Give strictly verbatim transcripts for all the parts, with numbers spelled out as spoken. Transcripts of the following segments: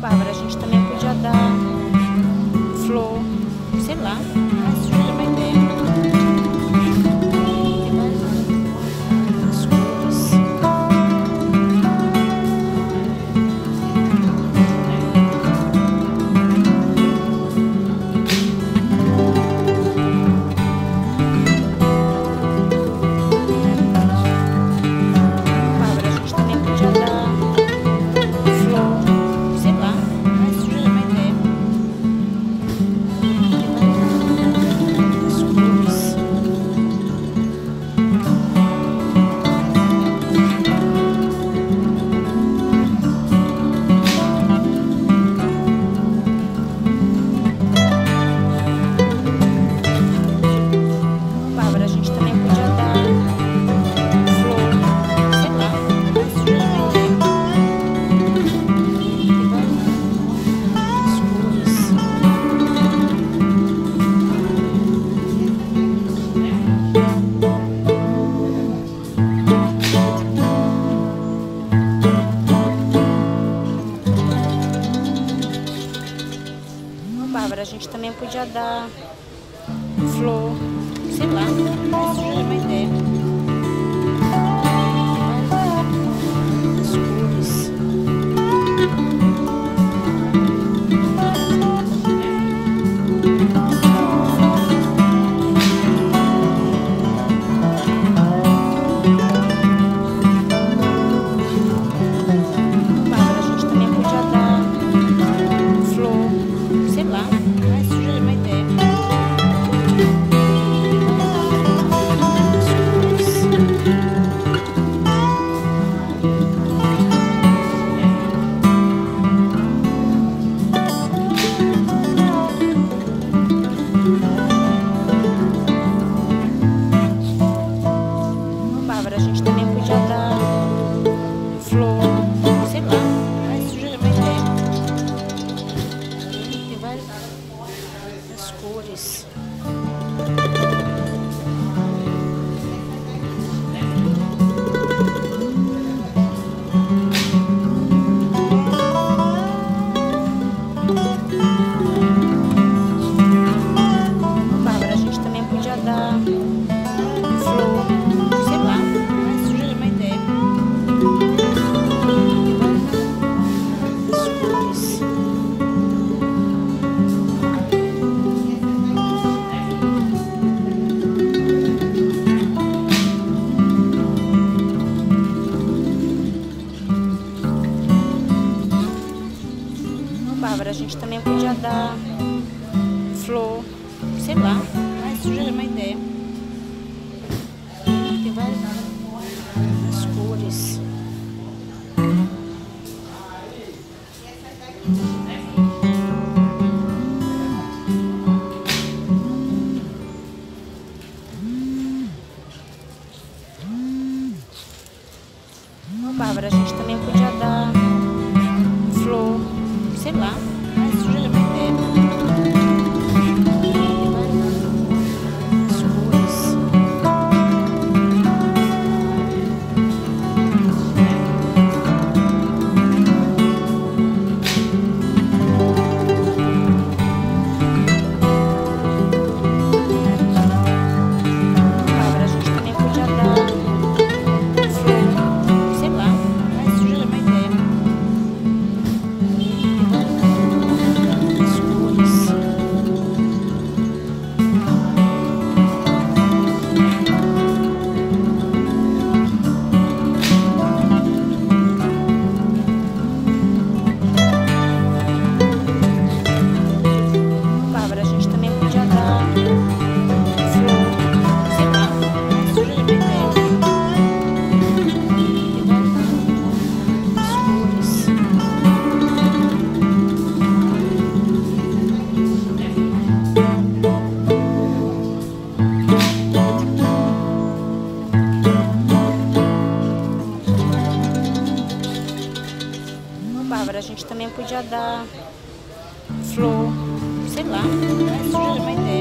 Bárbara, a gente também podia dar flor, sei lá, mas surgiu uma ideia. As cores. Bárbara, a gente também podia dar flor, sei lá, mas surgiu uma ideia. As cores. Bárbara, a gente também podia dar flor, sei lá, mas surgiu uma ideia. As cores. Bárbara, a gente também podia dar flor, sei lá, mas surgiu uma ideia. As cores. Bárbara, a gente também podia dar flor, sei lá, mas surgiu uma ideia. As cores. Bárbara, a gente também podia dar flor, sei lá, mas surgiu uma ideia. Tem várias as cores. Bárbara, a gente também podia dar flor, sei lá, mas surgiu uma ideia. As cores. Bárbara, a gente também podia dar flor, sei lá, mas surgiu uma ideia. Tem várias as cores. Bárbara, a gente também podia dar flor, sei lá, mas surgiu uma ideia. As cores. Bárbara, a gente também podia dar flor, sei lá, mas surgiu uma ideia. As cores. Bárbara, a gente também podia dar flor, sei lá, mas surgiu uma ideia. As cores. Bárbara, a gente também podia dar flor, sei lá, mas surgiu uma ideia.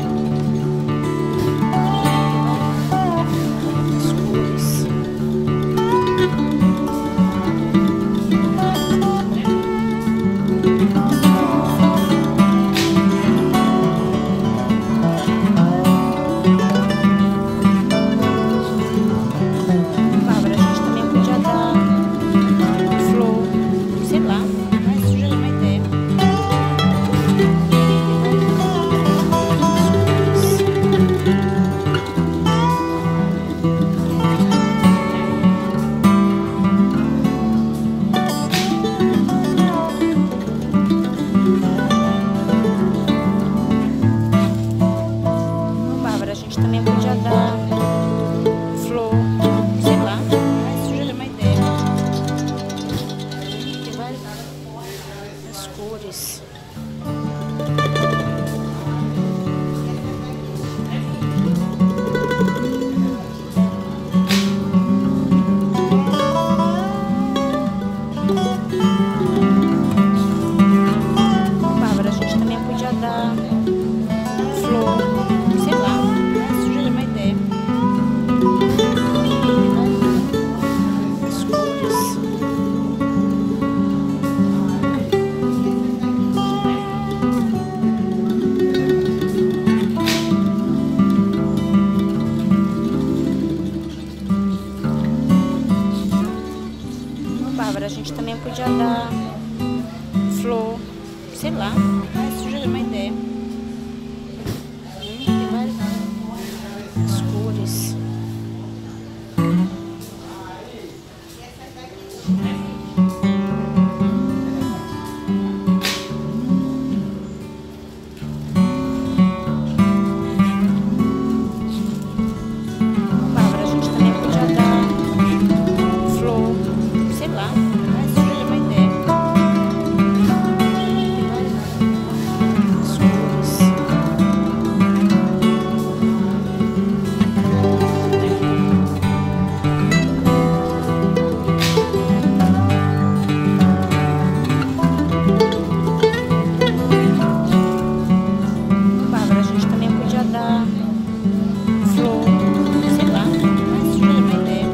As cores. Thank you. as cores. Bárbara, a gente também podia dar flor, sei lá, né? Sugere uma ideia. As cores. Bárbara, a gente também podia dar flor, sei lá, mas sugere uma ideia. Hum, tem várias as cores. Bárbara, a gente também podia dar flor, sei lá, mas sugere uma ideia. As cores. Bárbara, a gente também podia dar flor, sei lá, mas sugere uma ideia.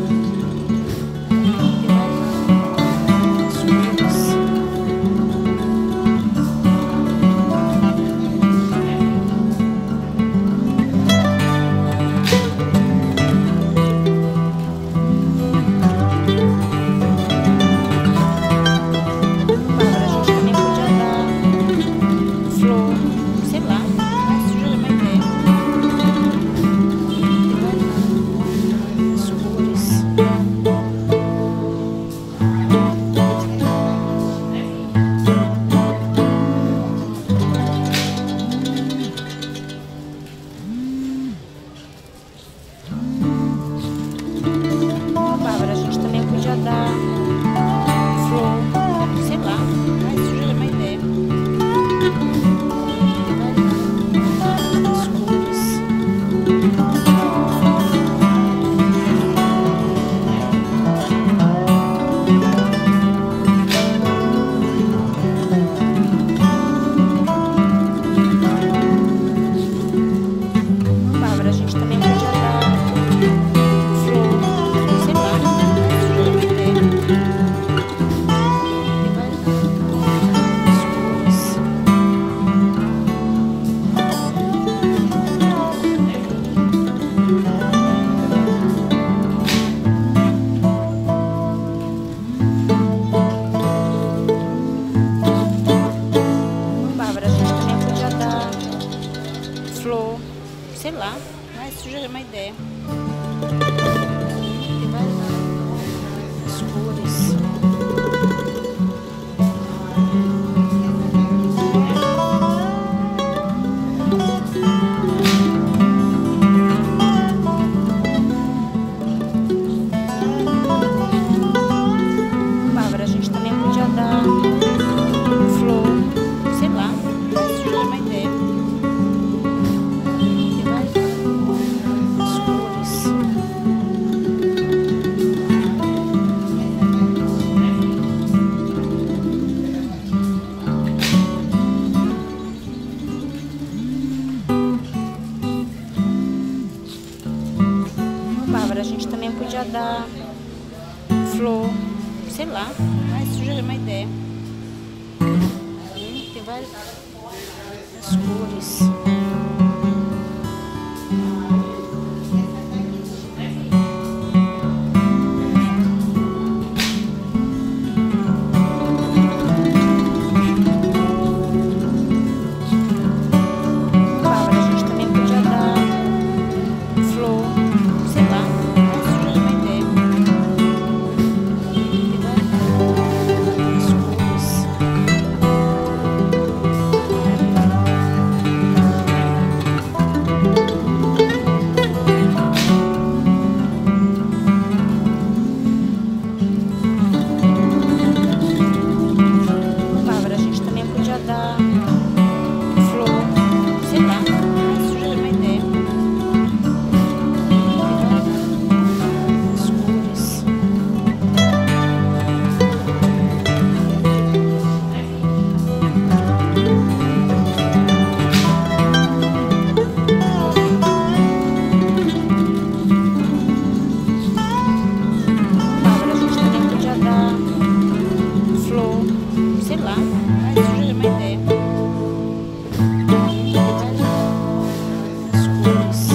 As cores. Bárbara, a gente também podia dar flor, sei lá, mas sugere uma ideia. As cores. Bárbara, a gente também podia dar flor, sei lá, mas sugere uma ideia. As cores. Bárbara, a gente também podia dar flor, sei lá, mas sugere uma ideia. As cores. Bárbara, a gente também podia dar flor, sei lá, mas sugere uma ideia. Tem várias as cores. Bárbara, a gente também podia dar flor, sei lá, mas sugere uma ideia. Tem várias as cores. Bárbara, a gente também podia dar flor, sei lá, mas sugere uma ideia. Hum, tem várias as cores. Bárbara, a gente também podia dar flor, sei lá, mas sugere uma ideia. Tem várias as cores. lá. Ai, sugeri uma ideia. As cores.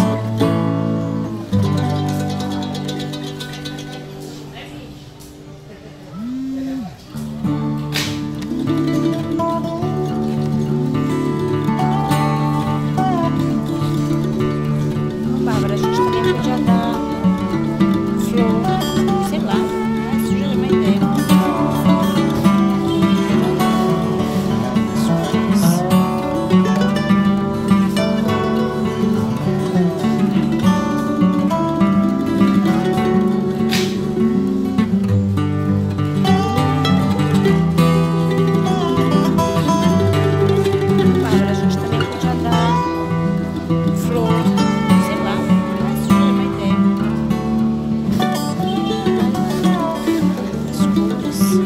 Bárbara, a gente também podia dar flor, sei lá. Ai, sugeri uma ideia. As cores. Bárbara, a gente também podia dar flor, sei lá. Ai, sugeri uma ideia. As cores.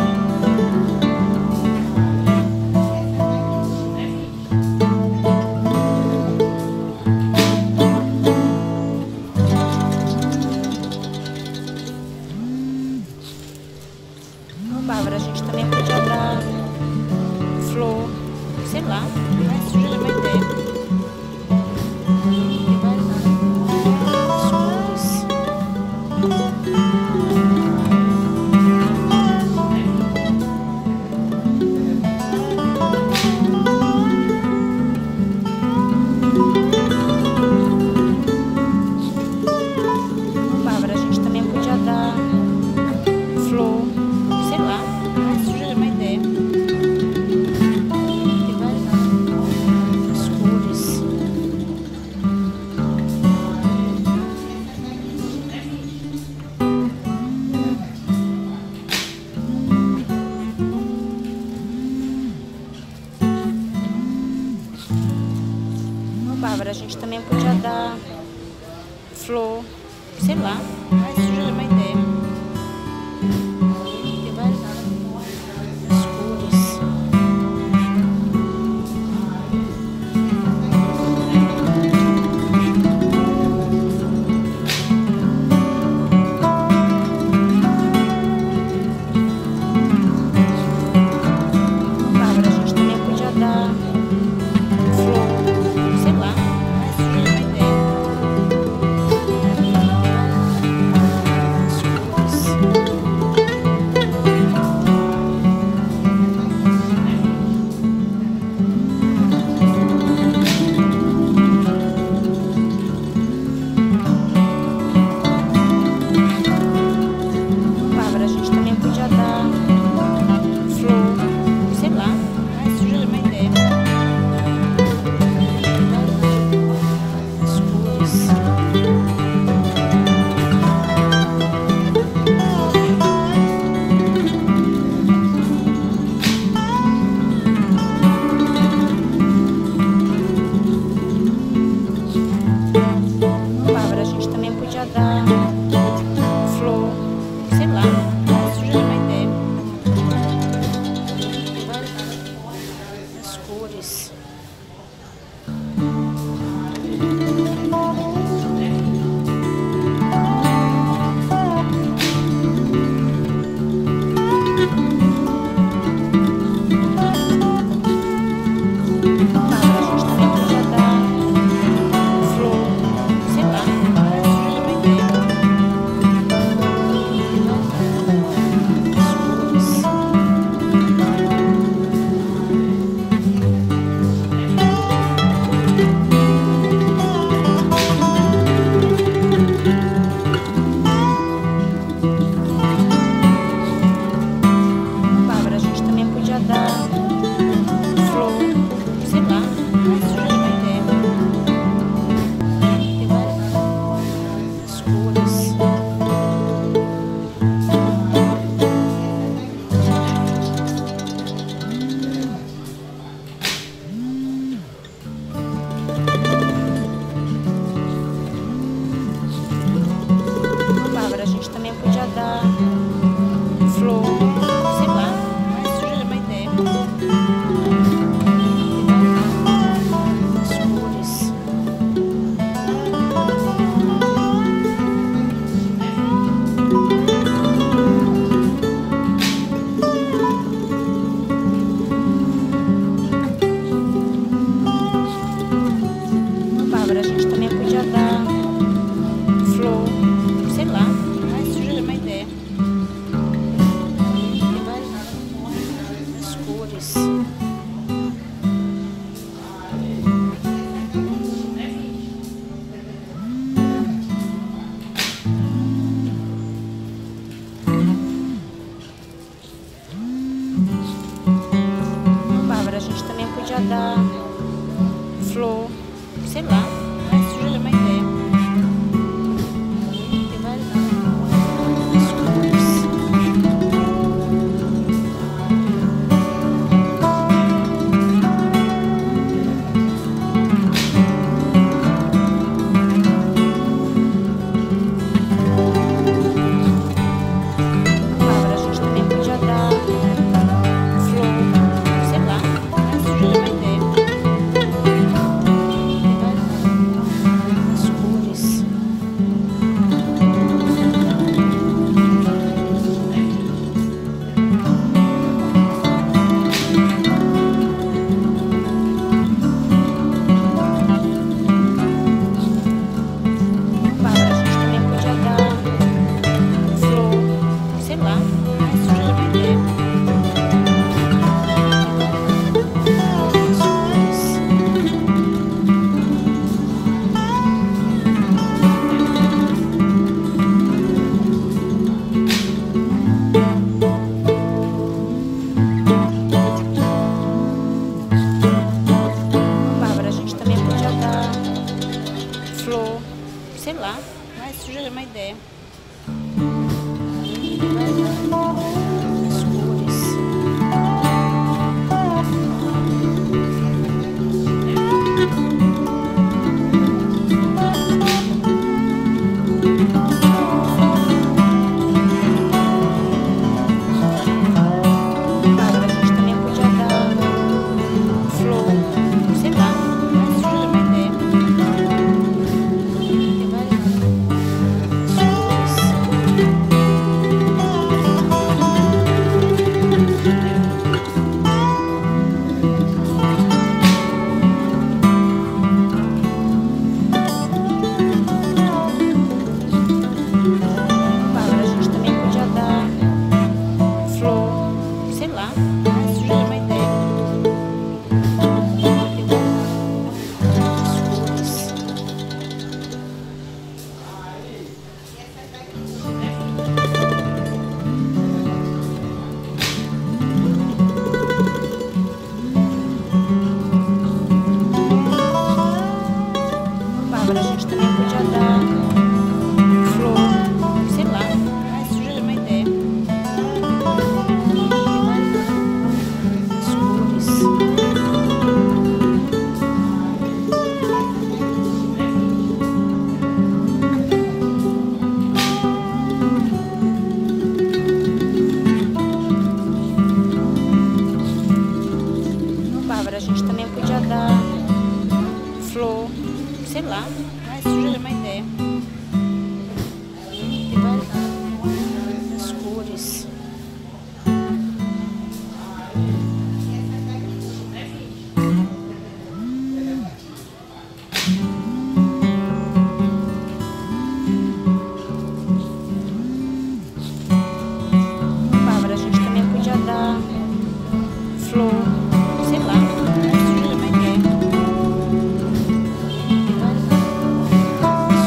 Bárbara, a gente também podia dar flor, sei lá. Ai, sugeri uma ideia. As cores. Bárbara, a gente também podia dar flor, sei lá. Ai, sugeri uma ideia. As cores. Bárbara, a gente também podia dar flor, sei lá. Ai, sugeri uma ideia. As cores. Bárbara, a gente também podia dar flor, sei lá. Ai, sugeri uma ideia. cores. Bárbara, a gente também podia dar flor, sei lá, mas isso já é uma ideia. Tem várias cores. Bárbara, a gente também podia dar flor, sei lá, mas isso já é uma ideia. Flor, sei lá, mas isso já é uma ideia. As cores. Bárbara, a gente também podia dar flor, sei lá, mas isso já é uma ideia. Bárbara, a gente também podia dar flor, sei lá, mas isso já é uma ideia. As cores. Bárbara, a gente também podia dar flor, sei lá, mas isso já é uma ideia. Tem várias cores. Bárbara, a gente também podia dar flor, sei lá, mas isso já é uma ideia. Tem várias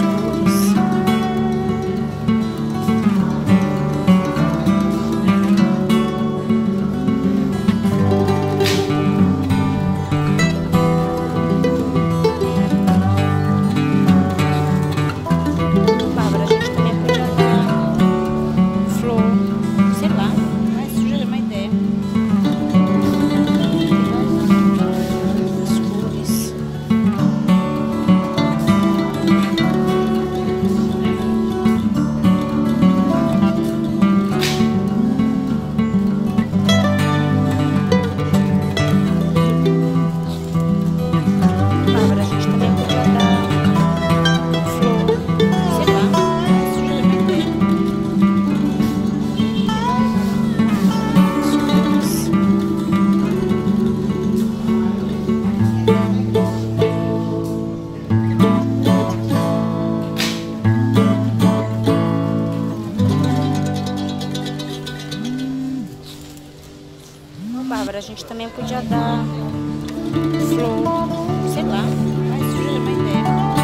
podia dar flor, sei lá, mas sugerir uma ideia.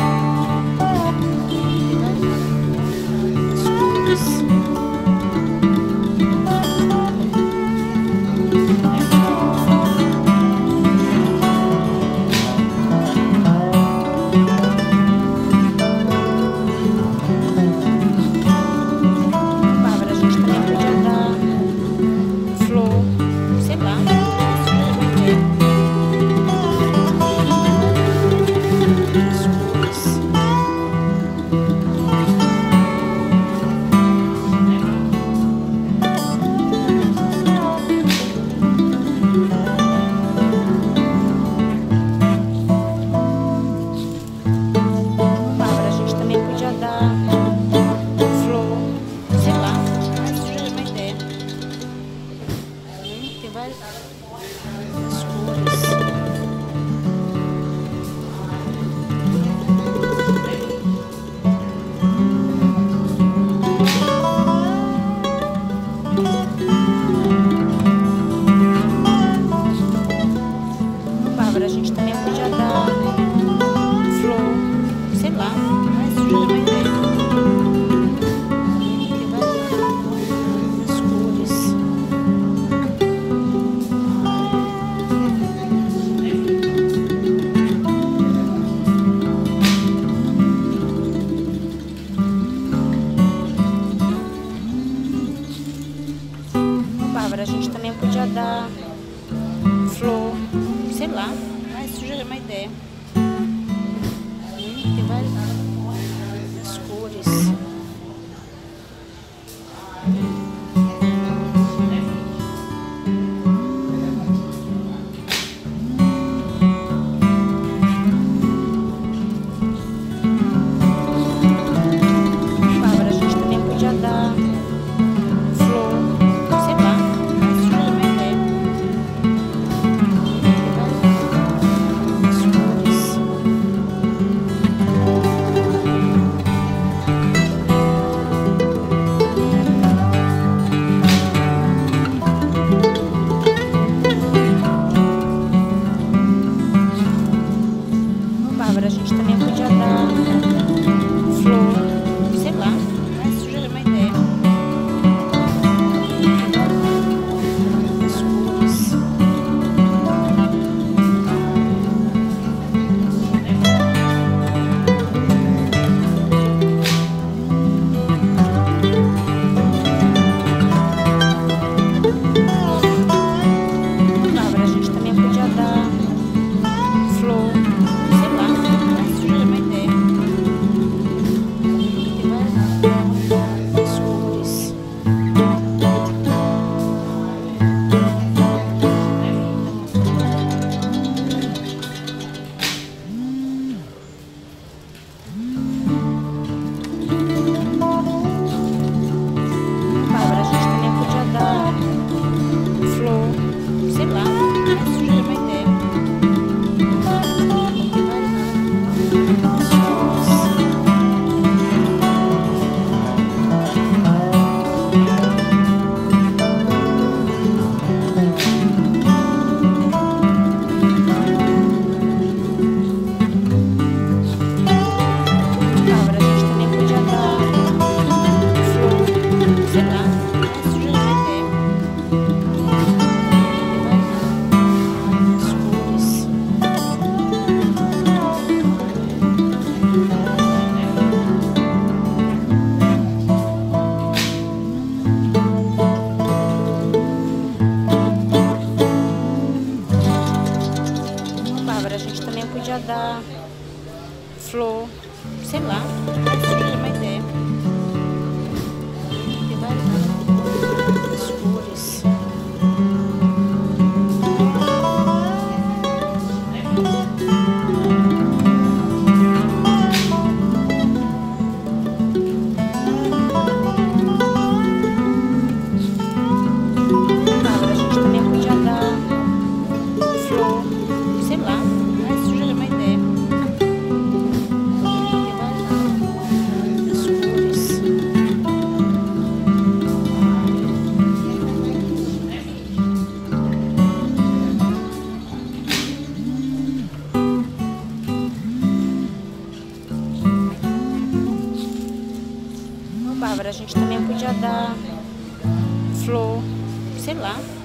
Escuros. A gente também podia dar flor, sei lá, mas sugerir uma ideia. Tem várias cores. Bárbara, a gente também podia dar flor, sei lá, mas sugerir uma ideia. Tem várias cores. Bárbara, a gente também podia dar flor, sei lá, mas sugerir uma ideia. A gente também podia dar flor, sei lá, mas sugerir uma ideia. As cores. Bárbara, a gente também podia dar flor, sei lá, mas sugerir uma ideia. Tem várias cores. Bárbara, a gente também podia dar flor, sei lá, mas sugerir uma ideia. Bárbara, a gente também podia dar flor, sei lá, mas sugerir uma ideia. As cores. Bárbara, a gente também podia dar flor, sei lá, mas sugerir uma ideia. Tem várias cores. Bárbara, a gente também podia dar flor, sei lá, mas sugerir uma ideia. Tem várias Bárbara, a gente também podia dar flor, sei lá.